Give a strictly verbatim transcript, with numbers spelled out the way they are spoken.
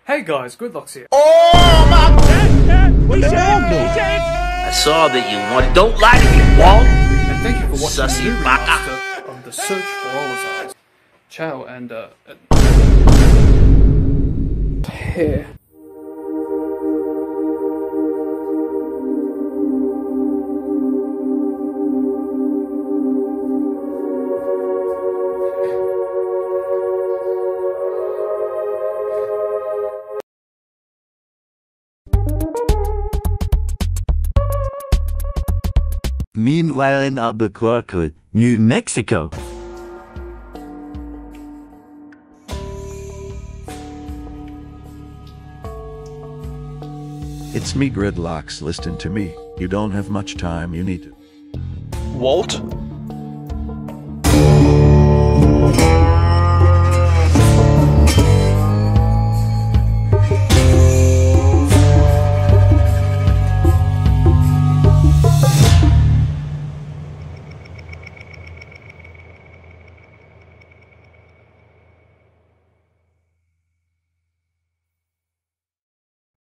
Hey guys, Gridlock's here. Oh my God! What the hell, dude? I saw that you wanted. Don't lie to me, Walt. And thank you for watching Sussy the new baka. remaster of The Search for Olisar's. Ciao, and uh... Here. Meanwhile in Albuquerque, New Mexico. It's me, Gridlocks. Listen to me. You don't have much time. You need to. Walt,